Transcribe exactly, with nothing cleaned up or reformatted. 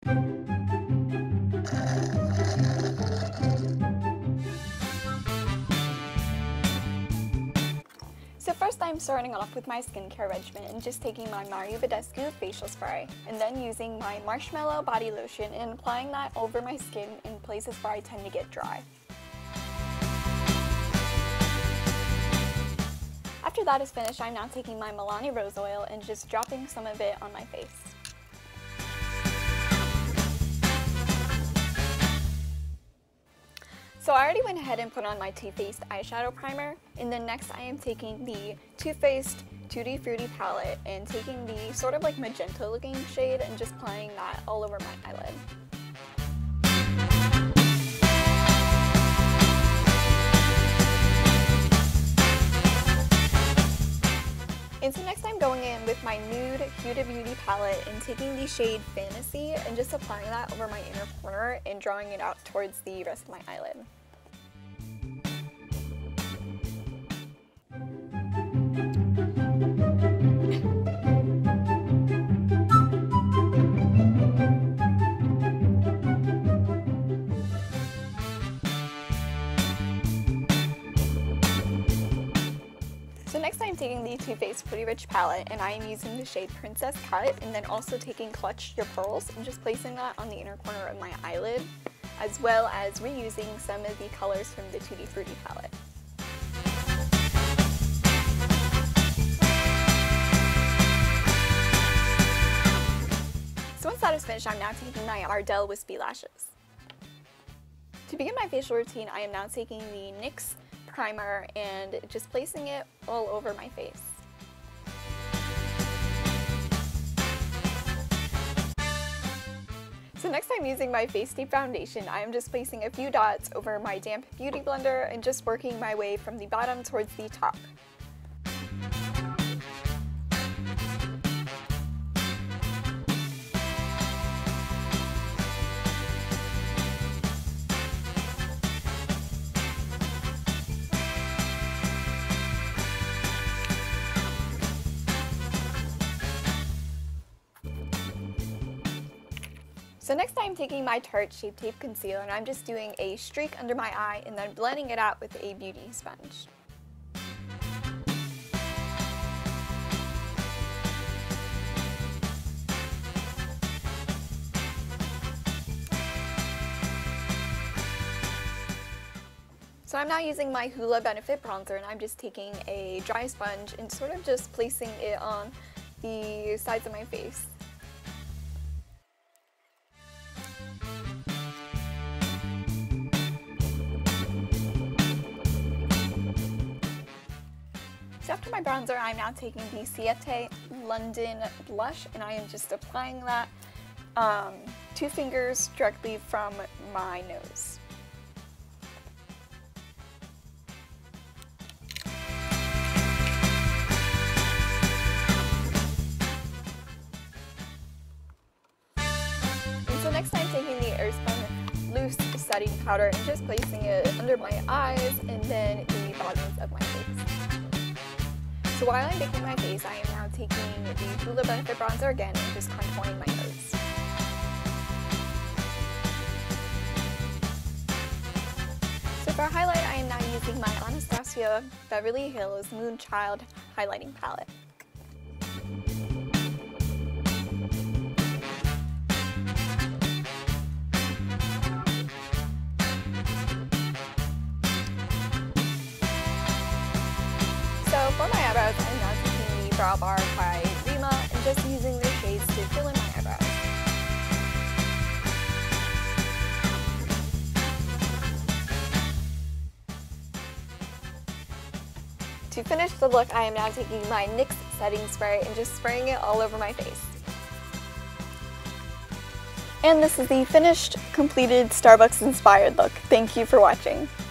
So first I'm starting off with my skincare regimen and just taking my Badescu facial spray and then using my Marshmallow body lotion and applying that over my skin in places where I tend to get dry. After that is finished, I'm now taking my Milani Rose Oil and just dropping some of it on my face. So I already went ahead and put on my Too Faced eyeshadow primer, and then next I am taking the Too Faced Tutti Frutti palette and taking the sort of like magenta looking shade and just applying that all over my eyelid. And so next I'm going in with my Nude HudaBeauty palette and taking the shade Fantasy and just applying that over my inner corner and drawing it out towards the rest of my eyelid. So next I'm taking the Too Faced Pretty Rich palette and I am using the shade Princess Cut, and then also taking Clutch Your Pearls and just placing that on the inner corner of my eyelid, as well as reusing some of the colors from the Tutti Frutti palette. So once that is finished, I'm now taking my Ardell Wispy Lashes. To begin my facial routine, I am now taking the N Y X primer and just placing it all over my face. So next I'm using my Face Deep Foundation. I am just placing a few dots over my damp beauty blender and just working my way from the bottom towards the top. So next I'm taking my Tarte Shape Tape Concealer and I'm just doing a streak under my eye and then blending it out with a beauty sponge. So I'm now using my Hoola Benefit Bronzer and I'm just taking a dry sponge and sort of just placing it on the sides of my face. So after my bronzer, I'm now taking the Ciate London Blush and I am just applying that um, two fingers directly from my nose. And so next I'm taking the Airspun Loose Setting Powder and just placing it under my eyes and then the bottoms of my face. So while I'm baking my face, I am now taking the Hoola Benefit Bronzer again and just contouring my nose. So for a highlight, I am now using my Anastasia Beverly Hills Moonchild Highlighting Palette. So for my eyebrows, I'm now taking the Browbar by Reema and just using their shades to fill in my eyebrows. To finish the look, I am now taking my N Y X setting spray and just spraying it all over my face. And this is the finished, completed Starbucks inspired look. Thank you for watching.